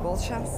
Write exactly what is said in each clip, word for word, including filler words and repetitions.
Bol şans.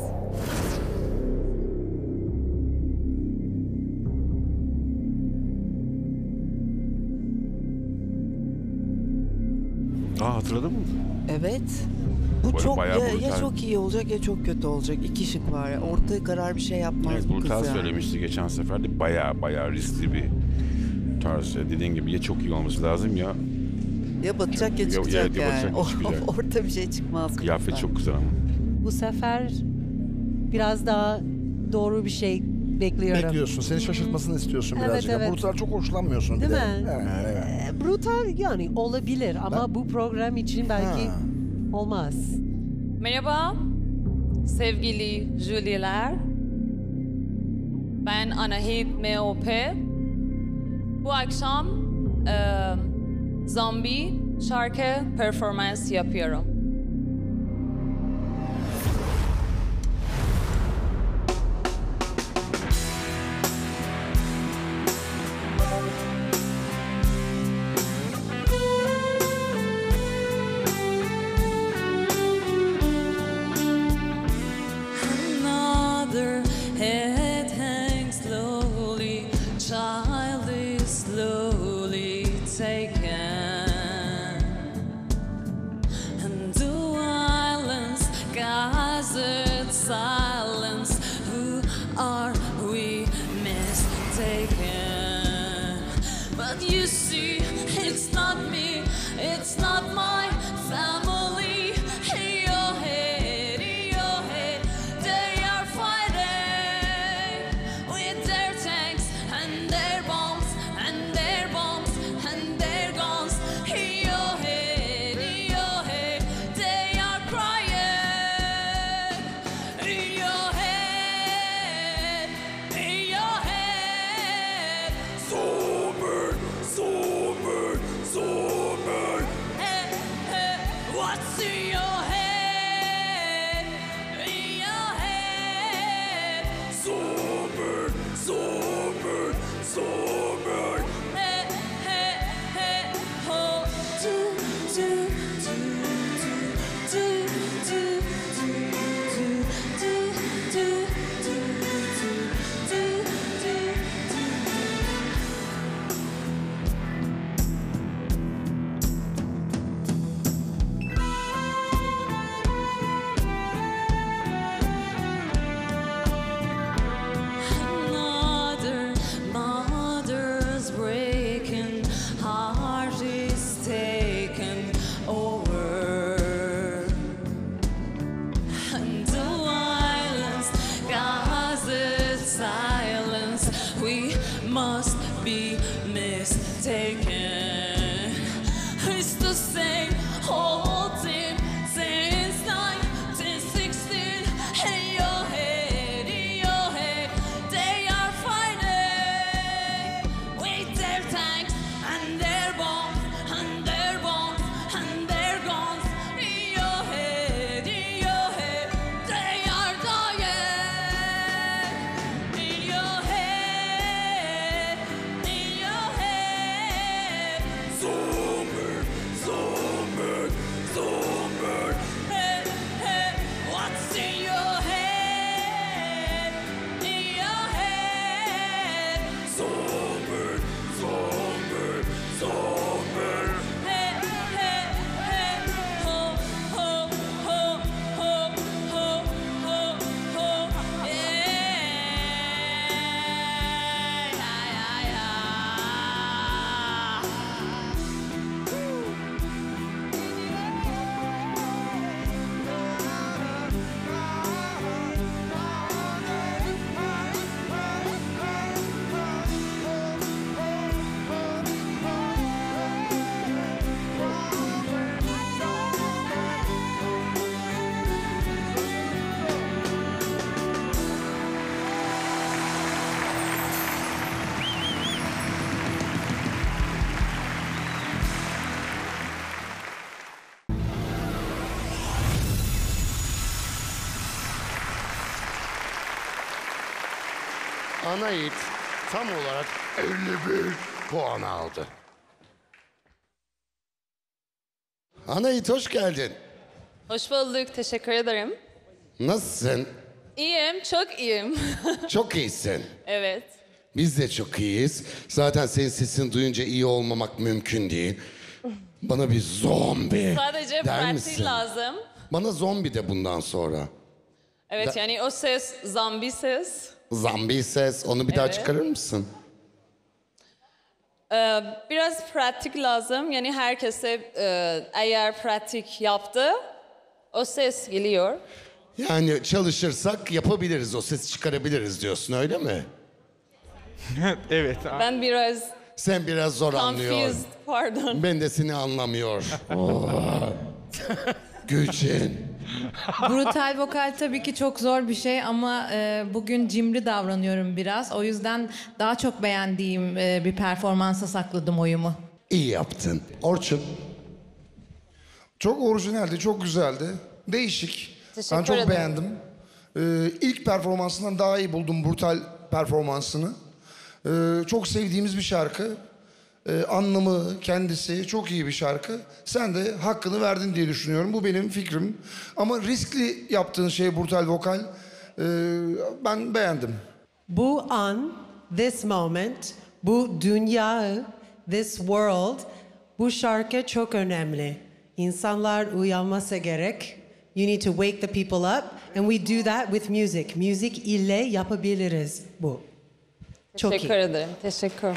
Aa, hatırladın mı? Evet. Bu Böyle çok bayağı ya, ya brutal. çok iyi olacak ya çok kötü olacak. İki şık var ya. Ortaya karar bir şey yapmaz Evet, bu kız brutal ya. söylemişti geçen sefer de, bayağı bayağı riskli bir tarz. Dediğin gibi ya çok iyi olması lazım ya Ya batacak ya, Ya- çıkacak ya- ya yani. batacak ya O- çıkacak. Orta bir şey çıkmaz. kıyafet kızdan. çok güzel ama. Bu sefer biraz daha doğru bir şey bekliyorum. Bekliyorsun. Seni şaşırtmasını istiyorsun Evet, birazcık. evet. Brutal çok hoşlanmıyorsun. Değil bir de. mi? Evet, evet. Ee, brutal yani olabilir ama Ben- bu program için belki Ha. olmaz. Merhaba sevgili jüriler. Ben Anahit M O P. Bu akşam e, zombi şarkı performans yapıyorum. Another head hangs slowly, child is slowly taken, and the violence gathered silence. Who are we mistaken? But you see, it's not me, it's not my family. In your head, in your head, they are fighting with their tanks and their bombs and their bombs and their guns. In your head, in your head, they are crying. In your head, in your head, Zombie, zombie, zombie. hey, hey, what's in your head? In your head, Zombie, zombie, zombie. hey, hey, hey, oh, do, do, do, do, do, do, do, do, do, do, do, do, do. Another mother's breaking heart is taken over, and the violence causes silence. We must be mistaken. It's the same old team since nineteen sixteen. In your head, in your head, they are fighting with their tanks and their bombs and their bombs and their guns. In your head, in your head, they are dying. In your head, in your head, Zombie, zombie, zombie. hey, hey, what's in your head? In your head, Zombie, zombie, zombie. hey, hey, hey, ho, ho, ho, ho, ho, ho, ho, yeah, yeah, yeah, Anahit tam olarak elli bir puan aldı. Anahit hoş geldin. Hoş bulduk, teşekkür ederim. Nasılsın? İyiyim, çok iyiyim. Çok iyisin. Evet. Biz de çok iyiyiz. Zaten senin sesini duyunca iyi olmamak mümkün değil. Bana bir zombi Sadece der pratik misin? lazım. Bana zombi de bundan sonra. Evet, Da- yani o ses, zombi ses. Zombi ses, onu bir daha Evet. çıkarır mısın? Ee, biraz pratik lazım. Yani herkese e, eğer pratik yaptı, o ses geliyor. Yani çalışırsak yapabiliriz, o sesi çıkarabiliriz diyorsun, öyle mi? Evet. Ben biraz Sen biraz zor anlıyorsun. confused, pardon. Ben de seni anlamıyor. Oh. Gülçin. Brutal vokal tabii ki çok zor bir şey ama e, bugün cimri davranıyorum biraz. O yüzden daha çok beğendiğim e, bir performansa sakladım oyumu. İyi yaptın. Orçun. Çok orijinaldi, çok güzeldi. Değişik. Teşekkür ben çok ederim. beğendim. Ee, ilk performansından daha iyi buldum Brutal performansını. Ee, çok sevdiğimiz bir şarkı. Ee, anlamı, kendisi çok iyi bir şarkı. Sen de hakkını verdin diye düşünüyorum. Bu benim fikrim. Ama riskli yaptığın şey Brutal vokal. Ee, ben beğendim. Bu an, this moment, bu dünya, this world, bu şarkı çok önemli. İnsanlar uyanması gerek. You need to wake the people up and we do that with music. Müzik ile yapabiliriz bu. Çok Teşekkür iyi. ederim. Teşekkür.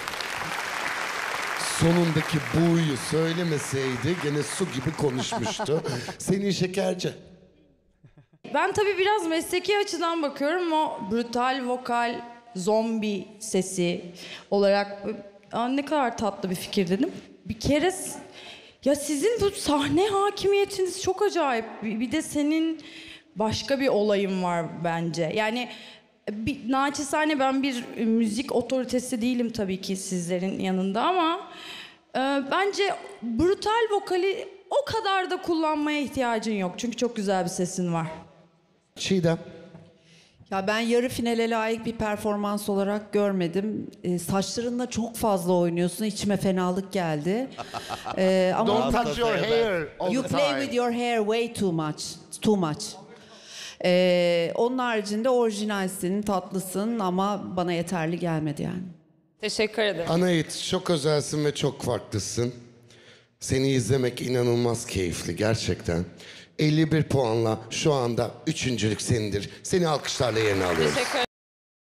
Sonundaki bu'yu söylemeseydi gene su gibi konuşmuştu. Senin şekerci. Ben tabii biraz mesleki açıdan bakıyorum. O brutal vokal, zombi sesi olarak Aa, ne kadar tatlı bir fikir dedim. Bir kere s- ya sizin bu sahne hakimiyetiniz çok acayip. Bir bir de senin başka bir olayın var bence. Yani bir, naçizane ben bir müzik otoritesi değilim tabii ki sizlerin yanında ama e, bence brutal vokali o kadar da kullanmaya ihtiyacın yok. Çünkü çok güzel bir sesin var. Çiğdem. Ya ben yarı finale layık bir performans olarak görmedim. Ee, saçlarınla çok fazla oynuyorsun. İçime fenalık geldi. Ee, ama Don't touch your hair all you the play time. with your hair way too much. Too much. Ee, onun haricinde orijinalsin, tatlısın ama bana yeterli gelmedi yani. Teşekkür ederim. Anait, çok özelsin ve çok farklısın. Seni izlemek inanılmaz keyifli gerçekten. elli bir puanla şu anda üçüncülük senindir. Seni alkışlarla yerine alıyoruz. Teşekkür